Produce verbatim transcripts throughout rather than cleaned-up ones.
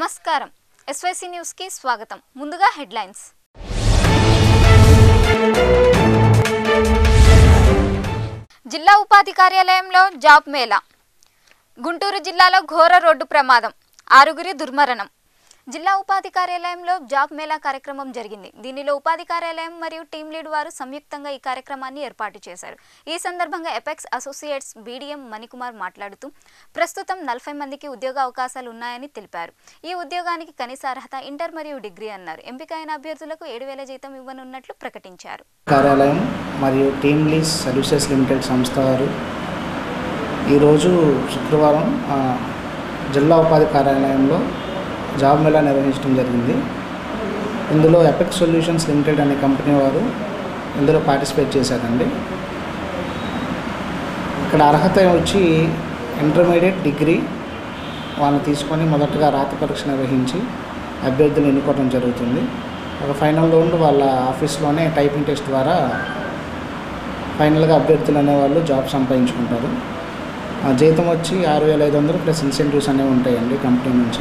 నమస్కారం SYC news కి స్వాగతం ముందుగా హెడ్లైన్స్ జిల్లా ఉపాధి కార్యాలయంలో జాబ్ మేళా గుంటూరు జిల్లాలో ఘోర రోడ్డు ప్రమాదం ఆరుగురి దుర్మరణం జిల్లా ఉపాధి కార్యాలయంలో జాబ్ మేళా కార్యక్రమం జరిగింది దీనిలో ఉపాధి కార్యాలయం మరియు టీం లీడ్ వారు సంయుక్తంగా ఈ కార్యక్రమాన్ని ఏర్పాటు చేశారు ఈ సందర్భంగా ఎపెక్స్ అసోసియేట్స్ బీడీఎం మణికుమార్ మాట్లాడుతూ ప్రస్తుతం నలభై మందికి ఉద్యోగ అవకాశాలు ఉన్నాయని తెలిపారు ఈ ఉద్యోగానికి కనీస అర్హత ఇంటర్ మరియు డిగ్రీ అన్నారు ఎంపికైన అభ్యర్థులకు ఏడు వేల జీతం ఇవ్వనున్నట్లు ప్రకటించారు కార్యాలయం మరియు టీమ్ లీజ్ సర్వీసెస్ లిమిటెడ్ సంస్థ వారు ఈరోజు శుక్రవారం జిల్లా ఉపాధి కార్యాలయంలో జాబ్ మేళా నిర్వహించడం జరిగింది. ఇందులో ఎపెక్స్ సొల్యూషన్స్ లిమిటెడ్ అనే కంపెనీ వారు ఇందులో పార్టిసిపేట్ చేశారండి. ఇక్కడ అర్హత వచ్చి ఇంటర్మీడియట్ డిగ్రీ వాళ్ళని తీసుకొని మొదటగా రాత పరీక్ష నిర్వహించి అభ్యర్థులు ఎన్నుకోవడం జరుగుతుంది. ఒక ఫైనల్ రౌండ్ వాళ్ళ ఆఫీస్లోనే టైపింగ్ టెస్ట్ ద్వారా ఫైనల్గా అభ్యర్థులు అనేవాళ్ళు జాబ్ సంపాదించుకుంటారు. జీతం వచ్చి ఆరు వేల ఐదు వందలు ప్లస్ ఇన్సెంటివ్స్ అనేవి ఉంటాయండి కంపెనీ నుంచి.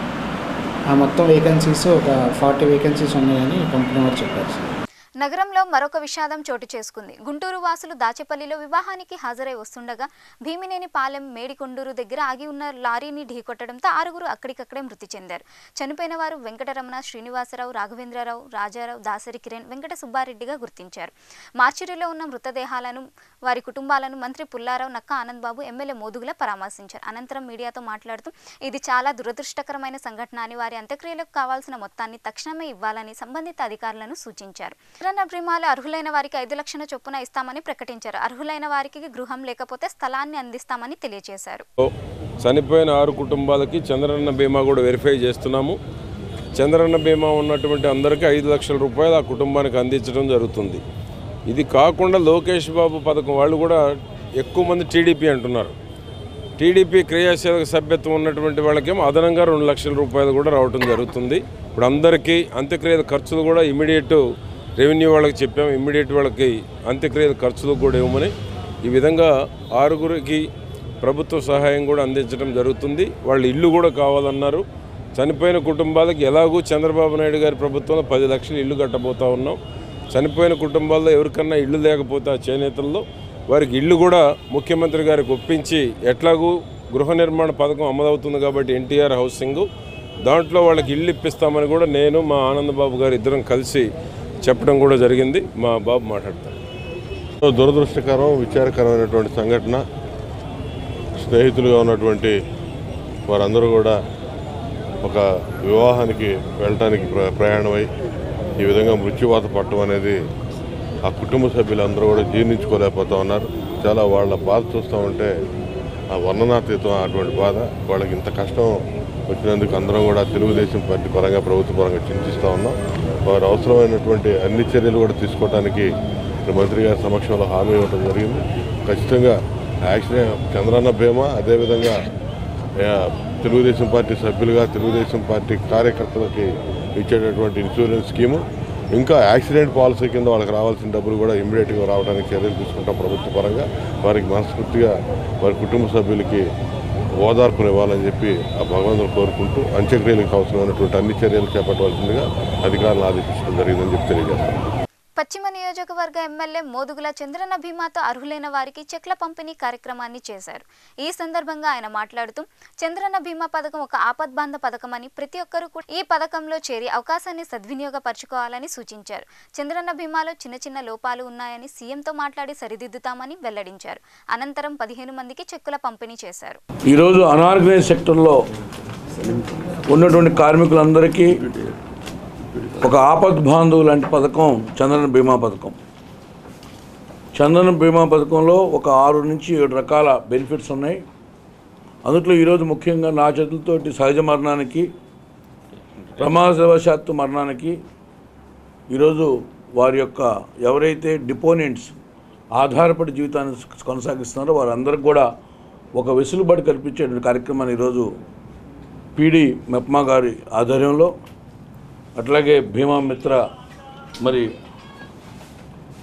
ఆ మొత్తం వేకెన్సీస్ ఒక ఫార్టీ వేకెన్సీస్ ఉన్నాయని కంపెనీ వారు చెప్పారు. నగరంలో మరొక విషాదం చోటు చేసుకుంది. గుంటూరు వాసులు దాచేపల్లిలో వివాహానికి హాజరై వస్తుండగా భీమినేని పాలెం మేడికొండూరు దగ్గర ఆగి ఉన్న లారీని ఢీకొట్టడంతో ఆరుగురు అక్కడికక్కడే మృతి చెందారు. చనిపోయిన వారు వెంకటరమణ, శ్రీనివాసరావు, రాఘవేంద్రరావు, రాజారావు, దాసరి కిరణ్, వెంకట సుబ్బారెడ్డిగా గుర్తించారు. మార్చిరిలో ఉన్న మృతదేహాలను వారి కుటుంబాలను మంత్రి పుల్లారావు, నక్క ఆనందబాబు, ఎమ్మెల్యే మోదుగుల పరామర్శించారు. అనంతరం మీడియాతో మాట్లాడుతూ ఇది చాలా దురదృష్టకరమైన సంఘటన అని వారి అంత్యక్రియలకు కావాల్సిన మొత్తాన్ని తక్షణమే ఇవ్వాలని సంబంధిత అధికారులను సూచించారు. చంద్రన్న భీమాలు అర్హులైన వారికి ఐదు లక్షల చొప్పున ఇస్తామని ప్రకటించారు. అర్హులైన వారికి గృహం లేకపోతే స్థలాన్ని అందిస్తామని తెలియజేశారు. చనిపోయిన ఆరు కుటుంబాలకి చంద్రన్న బీమా కూడా వెరిఫై చేస్తున్నాము. చంద్రన్న బీమా ఉన్నటువంటి అందరికీ ఐదు లక్షల రూపాయలు ఆ కుటుంబానికి అందించడం జరుగుతుంది. ఇది కాకుండా లోకేష్ బాబు పథకం వాళ్ళు కూడా ఎక్కువ మంది టీడీపీ అంటున్నారు. టీడీపీ క్రియాశీలక సభ్యత్వం ఉన్నటువంటి వాళ్ళకేమో అదనంగా రెండు లక్షల రూపాయలు కూడా రావడం జరుగుతుంది. ఇప్పుడు అందరికీ అంత్యక్రియల ఖర్చులు కూడా ఇమీడియట్ రెవెన్యూ వాళ్ళకి చెప్పాము, ఇమ్మీడియట్ వాళ్ళకి అంత్యక్రియల ఖర్చులు కూడా ఇవ్వమని. ఈ విధంగా ఆరుగురికి ప్రభుత్వ సహాయం కూడా అందించడం జరుగుతుంది. వాళ్ళు ఇల్లు కూడా కావాలన్నారు. చనిపోయిన కుటుంబాలకు ఎలాగూ చంద్రబాబు నాయుడు గారి ప్రభుత్వంలో పది లక్షలు ఇల్లు కట్టబోతా ఉన్నాం. చనిపోయిన కుటుంబాల్లో ఎవరికన్నా ఇల్లు లేకపోతే ఆ చేనేతల్లో వారికి ఇల్లు కూడా ముఖ్యమంత్రి గారికి ఒప్పించి ఎట్లాగూ గృహ నిర్మాణ పథకం అమలవుతుంది కాబట్టి ఎన్టీఆర్ హౌసింగ్ దాంట్లో వాళ్ళకి ఇల్లు ఇప్పిస్తామని కూడా నేను మా ఆనందబాబు గారు ఇద్దరం కలిసి చెప్పడం కూడా జరిగింది. మా బాబు మాట్లాడతారు. దురదృష్టకరం, విచారకరమైనటువంటి సంఘటన. స్నేహితులుగా ఉన్నటువంటి వారందరూ కూడా ఒక వివాహానికి వెళ్ళటానికి ప్ర ప్రయాణమై ఈ విధంగా మృత్యువాత పట్టడం అనేది ఆ కుటుంబ సభ్యులందరూ కూడా జీర్ణించుకోలేకపోతూ ఉన్నారు. చాలా వాళ్ళ బాధ చూస్తూ ఉంటే ఆ వర్ణనాతీతం అటువంటి బాధ. వాళ్ళకి ఇంత కష్టం వచ్చినందుకు అందరం కూడా తెలుగుదేశం పార్టీ పరంగా ప్రభుత్వ పరంగా చింతిస్తూ ఉన్నాం. వారు అవసరమైనటువంటి అన్ని చర్యలు కూడా తీసుకోవడానికి మంత్రి గారి సమక్షంలో హామీ ఇవ్వడం జరిగింది. ఖచ్చితంగా యాక్సిడెంట్ చంద్రన్న బీమా, అదేవిధంగా తెలుగుదేశం పార్టీ సభ్యులుగా తెలుగుదేశం పార్టీ కార్యకర్తలకి ఇచ్చేటటువంటి ఇన్సూరెన్స్ స్కీము, ఇంకా యాక్సిడెంట్ పాలసీ కింద వాళ్ళకి రావాల్సిన డబ్బులు కూడా ఇమ్మీడియట్గా రావడానికి చర్యలు తీసుకుంటాం ప్రభుత్వ పరంగా. వారికి మనస్ఫూర్తిగా వారి కుటుంబ సభ్యులకి ఓదార్పునివ్వాలని చెప్పి ఆ భగవంతుని కోరుకుంటూ అంత్యక్రియలకు అవసరమైనటువంటి అన్ని చర్యలు చేపట్టవలసిందిగా అధికారులను ఆదేశించడం జరిగిందని చెప్పి తెలియజేస్తాను. పశ్చిమ నియోజకవర్గ ఎమ్మెల్యే మోదుగుల చంద్రన్న బీమాతో అర్హులైన వారికి చెక్ల పంపిణీ కార్యక్రమాన్ని చేశారు. ఈ సందర్భంగా ఆయన మాట్లాడుతూ చంద్రన్న బీమా పథకం ఒక ఆపద్బాంధ పథకం అని ప్రతి ఒక్కరూ కూడా ఈ పథకంలో చేరి అవకాశాన్ని సద్వినియోగపరచుకోవాలని సూచించారు. చంద్రన్న బీమాలో చిన్న చిన్న లోపాలు ఉన్నాయని సీఎంతో మాట్లాడి సరిదిద్దుతామని వెల్లడించారు. అనంతరం పదిహేను మందికి చెక్కుల పంపిణీ చేశారు. ఈరోజు అనార్గనైజ్ సెక్టర్లో ఉన్నటువంటి కార్మికులందరికీ ఒక ఆపద్ బాంధవు లాంటి పథకం చంద్రన్న బీమా పథకం. చంద్రన్న బీమా పథకంలో ఒక ఆరు నుంచి ఏడు రకాల బెనిఫిట్స్ ఉన్నాయి. అందులో ఈరోజు ముఖ్యంగా నా చేతులతోటి సహజ మరణానికి, ప్రమాదవశాత్తు మరణానికి ఈరోజు వారి యొక్క ఎవరైతే డిపోనెంట్స్ ఆధారపడి జీవితాన్ని కొనసాగిస్తున్నారో వారందరికీ కూడా ఒక వెసులుబాటు కల్పించే కార్యక్రమాన్ని ఈరోజు పీడి మెప్మా గారి ఆధ్వర్యంలో, అట్లాగే భీమా మిత్ర మరి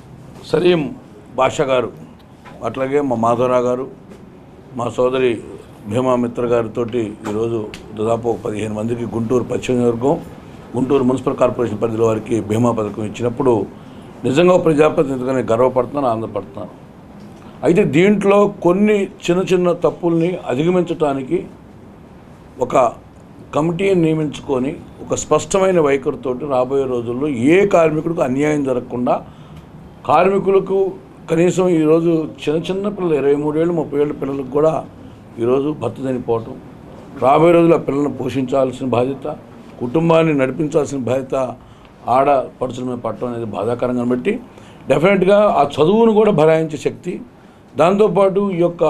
సలీం బాషా గారు, అట్లాగే మా మాధవరావు గారు, మా సోదరి భీమా మిత్ర గారితో ఈరోజు దాదాపు ఒక పదిహేను మందికి గుంటూరు పశ్చిమ నియోజకవర్గం గుంటూరు మున్సిపల్ కార్పొరేషన్ పరిధిలో వారికి భీమా పథకం ఇచ్చినప్పుడు నిజంగా ప్రజాప్రతినిధిగానే గర్వపడుతున్నాను, ఆనందపడుతున్నాను. అయితే దీంట్లో కొన్ని చిన్న చిన్న తప్పుల్ని అధిగమించడానికి ఒక కమిటీని నియమించుకొని ఒక స్పష్టమైన వైఖరితోటి రాబోయే రోజుల్లో ఏ కార్మికుడికి అన్యాయం జరగకుండా కార్మికులకు కనీసం ఈరోజు చిన్న చిన్న పిల్లలు ఇరవై మూడేళ్ళు ముప్పై ఏళ్ళ పిల్లలకు కూడా ఈరోజు భర్త చనిపోవటం, రాబోయే రోజుల్లో ఆ పిల్లలను పోషించాల్సిన బాధ్యత, కుటుంబాన్ని నడిపించాల్సిన బాధ్యత ఆడపడుచుల మీద పట్టడం అనేది బాధాకరంగా బట్టి డెఫినెట్గా ఆ చదువును కూడా భరాయించే శక్తి, దాంతోపాటు ఈ యొక్క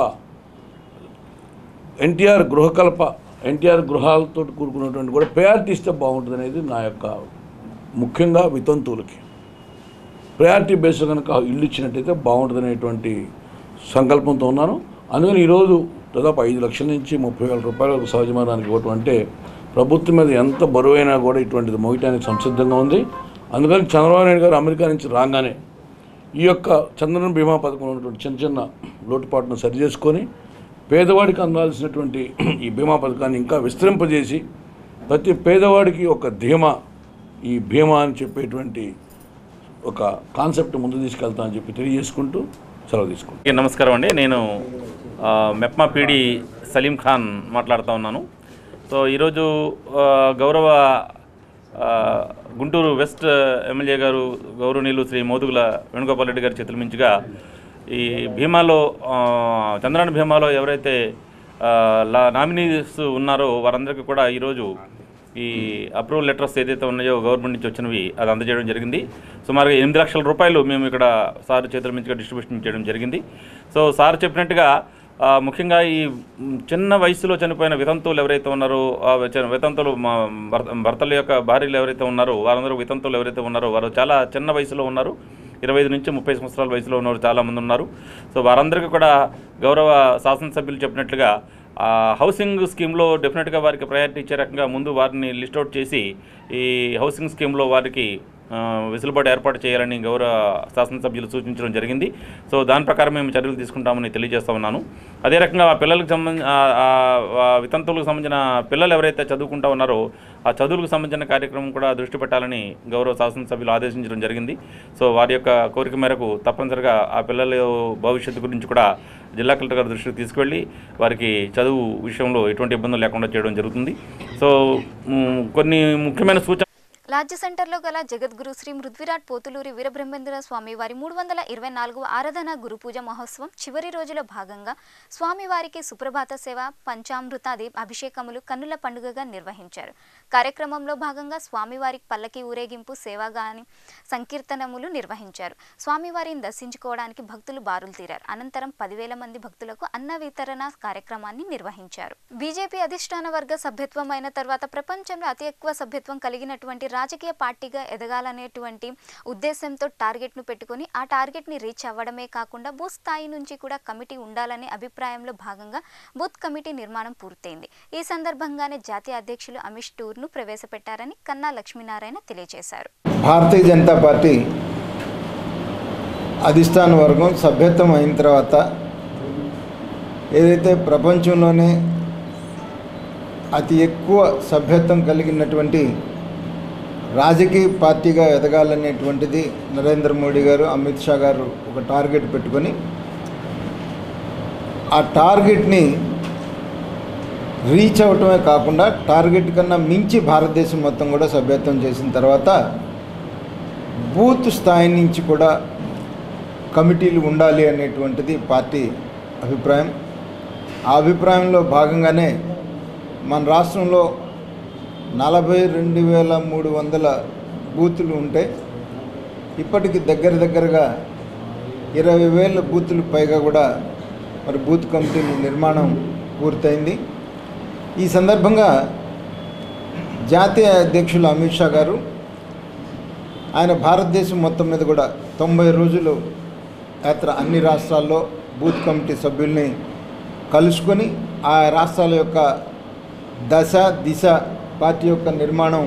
ఎన్టీఆర్ గృహకల్ప ఎన్టీఆర్ గృహాలతో కూడుకున్నటువంటి కూడా ప్రయారిటీ ఇస్తే బాగుంటుంది అనేది నా యొక్క ముఖ్యంగా వితంతువులకి ప్రయారిటీ బేస్లో కనుక ఇల్లు ఇచ్చినట్టయితే బాగుంటుంది అనేటువంటి సంకల్పంతో ఉన్నాను. అందుకని ఈరోజు దాదాపు ఐదు లక్షల నుంచి ముప్పై వేల రూపాయల వరకు సహజమానానికి ఇవ్వటం అంటే ప్రభుత్వం మీద ఎంత బరువైనా కూడా ఇటువంటిది మోయటానికి సంసిద్ధంగా ఉంది. అందుకని చంద్రబాబు నాయుడు గారు అమెరికా నుంచి రాగానే ఈ యొక్క చంద్రన బీమా పథకంలో ఉన్నటువంటి చిన్న చిన్న లోటుపాటును సరిచేసుకొని పేదవాడికి అందాల్సినటువంటి ఈ బీమా పథకాన్ని ఇంకా విస్తరింపజేసి ప్రతి పేదవాడికి ఒక ధీమా, ఈ బీమా అని చెప్పేటువంటి ఒక కాన్సెప్ట్ ముందు తీసుకెళ్తా అని చెప్పి తెలియజేసుకుంటూ సెలవు తీసుకుంటాను. నమస్కారం అండి, నేను మెప్మా పీడి సలీం ఖాన్ మాట్లాడుతూ ఉన్నాను. సో ఈరోజు గౌరవ గుంటూరు వెస్ట్ ఎమ్మెల్యే గారు గౌరవనీయులు శ్రీ మోదుగుల వేణుగోపాల్ రెడ్డి గారి చేతుల మించుగా ఈ భీమాలో చంద్రన్న భీమాలో ఎవరైతే నామినీస్ ఉన్నారో వారందరికీ కూడా ఈరోజు ఈ అప్రూవల్ లెటర్స్ ఏదైతే ఉన్నాయో గవర్నమెంట్ నుంచి వచ్చినవి అది అందజేయడం జరిగింది. సుమారుగా ఎనిమిది లక్షల రూపాయలు మేము ఇక్కడ సార్ చేతుల మించుగా డిస్ట్రిబ్యూషన్ చేయడం జరిగింది. సో సార్ చెప్పినట్టుగా ముఖ్యంగా ఈ చిన్న వయసులో చనిపోయిన వితంతువులు ఎవరైతే ఉన్నారో ఆ వితంతువులు మా భర్తల యొక్క భార్యలు ఎవరైతే ఉన్నారో వారందరూ వితంతువులు ఎవరైతే ఉన్నారో వారు చాలా చిన్న వయసులో ఉన్నారు. ఇరవై ఐదు నుంచి ముప్పై సంవత్సరాల వయసులో ఉన్నవారు చాలామంది ఉన్నారు. సో వారందరికీ కూడా గౌరవ శాసనసభ్యులు చెప్పినట్లుగా హౌసింగ్ స్కీమ్లో డెఫినెట్గా వారికి ప్రయారిటీ ఇచ్చే రకంగా ముందు వారిని లిస్ట్అవుట్ చేసి ఈ హౌసింగ్ స్కీమ్లో వారికి వెసులుబాటు ఏర్పాటు చేయాలని గౌరవ శాసనసభ్యులు సూచించడం జరిగింది. సో దాని ప్రకారం మేము చర్యలు తీసుకుంటామని తెలియజేస్తా ఉన్నాను. అదే రకంగా ఆ పిల్లలకు సంబంధించి వితంతువులకు సంబంధించిన పిల్లలు ఎవరైతే చదువుకుంటా ఉన్నారో ఆ చదువులకు సంబంధించిన కార్యక్రమం కూడా దృష్టి పెట్టాలని గౌరవ శాసనసభ్యులు ఆదేశించడం జరిగింది. సో వారి యొక్క కోరిక మేరకు తప్పనిసరిగా ఆ పిల్లల భవిష్యత్తు గురించి కూడా జిల్లా కలెక్టర్ గారి దృష్టికి తీసుకెళ్ళి వారికి చదువు విషయంలో ఎటువంటి ఇబ్బందులు లేకుండా చేయడం జరుగుతుంది. సో కొన్ని ముఖ్యమైన సూచన లాడ్జ్ సెంటర్లో గల జగద్గురు శ్రీ మృద్విరాట్ పోతులూరి వీరబ్రహ్మేంద్ర స్వామి వారి మూడు వందల ఇరవై నాలుగు ఆరాధన గురు పూజ మహోత్సవం చివరి రోజుల భాగంగా స్వామివారికి సుప్రభాత సేవ, పంచామృతాది అభిషేకములు కన్నుల పండుగగా నిర్వహించారు. కార్యక్రమంలో భాగంగా స్వామివారికి పల్లకి ఊరేగింపు, సేవాగాని, సంకీర్తనములు నిర్వహించారు. స్వామివారిని దర్శించుకోవడానికి భక్తులు బారులు తీరారు. అనంతరం పదివేల మంది భక్తులకు అన్న వితరణ కార్యక్రమాన్ని నిర్వహించారు. బీజేపీ అధిష్టాన వర్గ సభ్యత్వం అయిన తర్వాత ప్రపంచంలో అతి ఎక్కువ సభ్యత్వం కలిగినటువంటి రాజకీయ పార్టీగా ఎదగాలనేటువంటి ఉద్దేశంతో టార్గెట్ను పెట్టుకుని ఆ టార్గెట్ని రీచ్ అవ్వడమే కాకుండా బూత్ స్థాయి నుంచి కూడా కమిటీ ఉండాలనే అభిప్రాయంలో భాగంగా బూత్ కమిటీ నిర్మాణం పూర్తయింది. ఈ సందర్భంగానే జాతీయ అధ్యక్షులు అమిత్ టూర్ను ప్రవేశపెట్టారని కన్నా లక్ష్మీనారాయణ తెలియజేశారు. భారతీయ జనతా పార్టీ అధిష్టాన వర్గం సభ్యత్వం అయిన తర్వాత ఏదైతే ప్రపంచంలోనే అతి ఎక్కువ సభ్యత్వం కలిగినటువంటి రాజకీయ పార్టీగా ఎదగాలనేటువంటిది నరేంద్ర మోడీ గారు, అమిత్ షా గారు ఒక టార్గెట్ పెట్టుకొని ఆ టార్గెట్ని రీచ్ అవటమే కాకుండా టార్గెట్ కన్నా మించి భారతదేశం మొత్తం కూడా సభ్యత్వం చేసిన తర్వాత బూత్ స్థాయి నుంచి కూడా కమిటీలు ఉండాలి అనేటువంటిది పార్టీ అభిప్రాయం. ఆ అభిప్రాయంలో భాగంగానే మన రాష్ట్రంలో నలభై రెండు వేల మూడు వందల బూతులు ఉంటే ఇప్పటికి దగ్గర దగ్గరగా ఇరవై వేల బూతులు పైగా కూడా మరి బూత్ కమిటీల నిర్మాణం పూర్తయింది. ఈ సందర్భంగా జాతీయ అధ్యక్షులు అమిత్ షా గారు ఆయన భారతదేశం మొత్తం మీద కూడా తొంభై రోజులు యాత్ర అన్ని రాష్ట్రాల్లో బూత్ కమిటీ సభ్యుల్ని కలుసుకొని ఆ రాష్ట్రాల యొక్క దశ దిశ పార్టీ యొక్క నిర్మాణం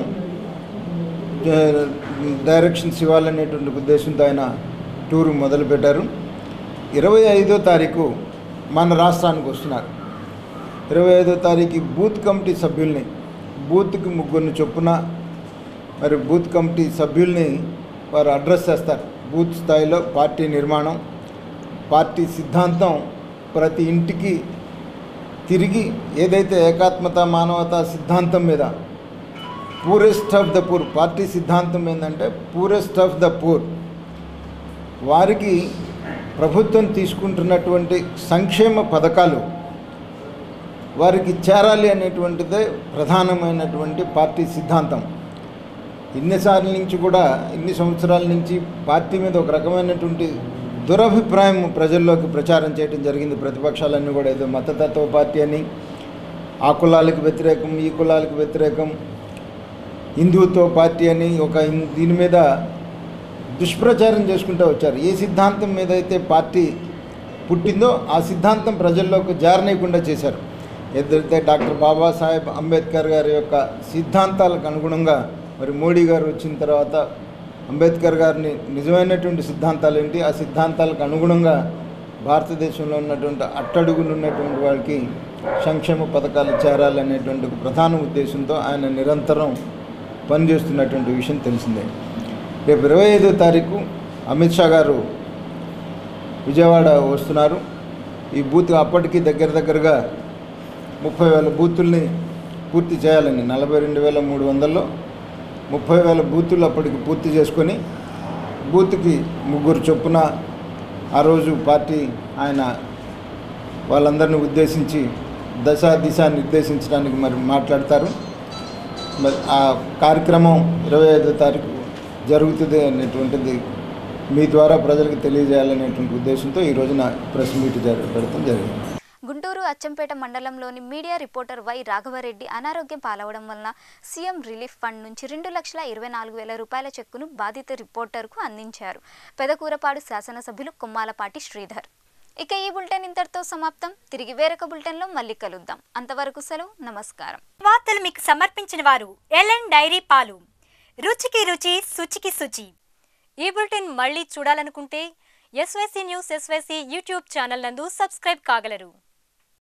డైరెక్షన్స్ ఇవ్వాలనేటువంటి ఉద్దేశంతో ఆయన టూరు మొదలుపెట్టారు. ఇరవై ఐదో తారీఖు మన రాష్ట్రానికి వస్తున్నారు. ఇరవై ఐదో తారీఖు బూత్ కమిటీ సభ్యుల్ని బూత్కి ముగ్గురిని చొప్పున మరి బూత్ కమిటీ సభ్యుల్ని వారు అడ్రస్ చేస్తారు. బూత్ స్థాయిలో పార్టీ నిర్మాణం, పార్టీ సిద్ధాంతం ప్రతి ఇంటికి తిరిగి ఏదైతే ఏకాత్మత మానవతా సిద్ధాంతం మీద purest of the poor, party సిద్ధాంతం ఏంటంటే పూరెస్ట్ ఆఫ్ ద పూర్, వారికి ప్రభుత్వం తీసుకుంటున్నటువంటి సంక్షేమ పథకాలు వారికి చేరాలి అనేటువంటిదే ప్రధానమైనటువంటి పార్టీ సిద్ధాంతం. ఇన్నిసార్ల నుంచి కూడా ఇన్ని సంవత్సరాల నుంచి పార్టీ మీద ఒక రకమైనటువంటి దురభిప్రాయం ప్రజల్లోకి ప్రచారం చేయడం జరిగింది. ప్రతిపక్షాలన్నీ కూడా ఏదో మతతత్వ పార్టీ అని, ఆ కులాలకు వ్యతిరేకం, ఈ కులాలకు వ్యతిరేకం, హిందుత్వ పార్టీ అని ఒక దీని మీద దుష్ప్రచారం చేసుకుంటూ వచ్చారు. ఏ సిద్ధాంతం మీద అయితే పార్టీ పుట్టిందో ఆ సిద్ధాంతం ప్రజల్లోకి జారనేయకుండా చేశారు. ఏదైతే డాక్టర్ బాబాసాహెబ్ అంబేద్కర్ గారి యొక్క సిద్ధాంతాలకు అనుగుణంగా మరి మోడీ గారు వచ్చిన తర్వాత అంబేద్కర్ గారిని నిజమైనటువంటి సిద్ధాంతాలు ఏంటి, ఆ సిద్ధాంతాలకు అనుగుణంగా భారతదేశంలో ఉన్నటువంటి అట్టడుగులు ఉన్నటువంటి వాళ్ళకి సంక్షేమ పథకాలు చేరాలనేటువంటి ఒక ప్రధాన ఉద్దేశంతో ఆయన నిరంతరం పనిచేస్తున్నటువంటి విషయం తెలిసిందే. రేపు ఇరవై ఐదో తారీఖు అమిత్ షా గారు విజయవాడ వస్తున్నారు. ఈ బూత్ అప్పటికి దగ్గర దగ్గరగా ముప్పై వేల బూతుల్ని పూర్తి చేయాలని, నలభై రెండు వేల మూడు వందల్లో ముప్పై వేల బూతులు అప్పటికి పూర్తి చేసుకొని బూత్కి ముగ్గురు చొప్పున ఆ రోజు పార్టీ ఆయన వాళ్ళందరినీ ఉద్దేశించి దశ దిశ నిర్దేశించడానికి మరి మాట్లాడతారు. మరి ఆ కార్యక్రమం ఇరవై ఐదో తారీఖు జరుగుతుంది అనేటువంటిది మీ ద్వారా ప్రజలకు తెలియజేయాలనేటువంటి ఉద్దేశంతో ఈ రోజున ప్రెస్ మీట్ జరగడం జరిగింది. గుంటూరు అచ్చంపేట మండలంలోని మీడియా రిపోర్టర్ వై రాఘవరెడ్డి అనారోగ్యం పాలవడం వలన సీఎం రిలీఫ్ ఫండ్ నుంచి రెండు లక్షల ఇరవై నాలుగు వేల రూపాయల చెక్కును బాధిత రిపోర్టర్కు అందించారు పెదకూరపాడు శాసనసభ్యులు కొమ్మాలపాటి శ్రీధర్. ఇక ఈ బులెటిన్ ఇంతటితో సమాప్తం. తిరిగి వేరొక బులెటిన్లో మళ్ళీ కలుద్దాం. అంతవరకు సెలవు, నమస్కారం. వార్తలు మీకు సమర్పించిన వారు ఎల్ఎన్ డైరీ పాలు, రుచికి రుచి, శుచికి శుచి. ఈ బులెటిన్ మళ్ళీ చూడాలనుకుంటే SYC news SYC YouTube channel నందు సబ్స్క్రైబ్ కాగలరు.